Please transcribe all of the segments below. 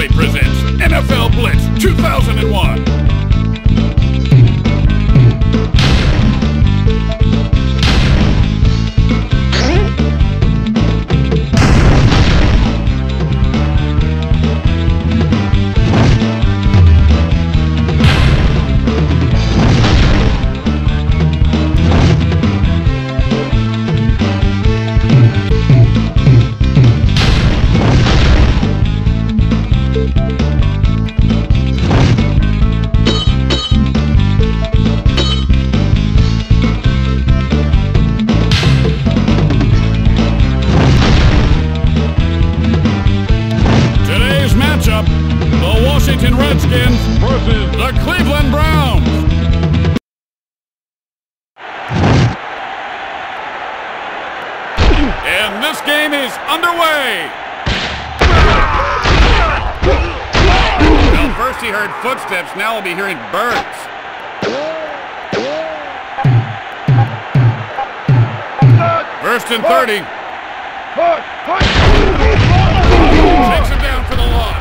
proudly presents NFL Blitz 2001. Redskins versus the Cleveland Browns. And this game is underway. Well, first he heard footsteps, now we'll be hearing birds. First and 30. Takes him down for the loss.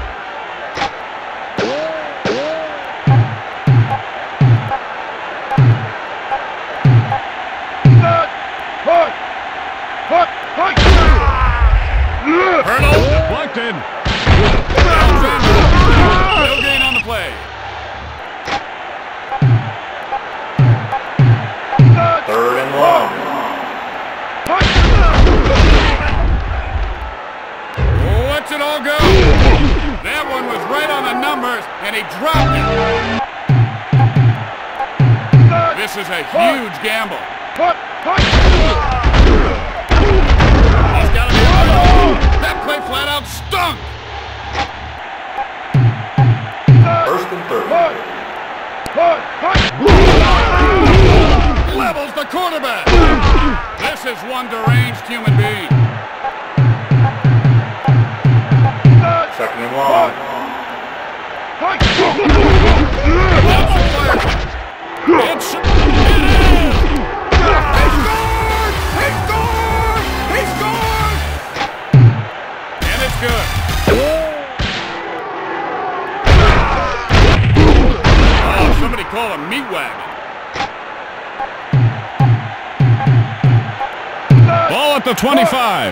Hurdle. Deflected. No gain on the play. Third and long. What's it all go? That one was right on the numbers, and he dropped it. This is a huge gamble. He's got to be right. That play flat out stunk. First and 30. Levels the quarterback. This is one deranged human being. Second and long. It's it is. He scored! He scored! He scored! And it's good. Oh, somebody call a meat wagon. Ball at the 25.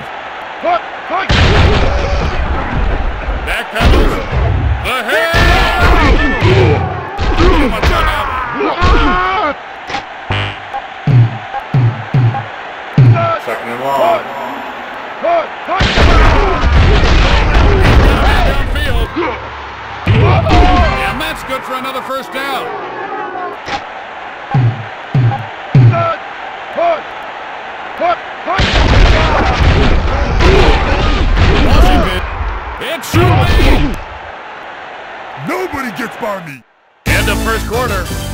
Back pedals. The head. Too much on that one. Second and long. Downfield. And that's good for another first down. Washington. It should be. Nobody gets by me. End of first quarter.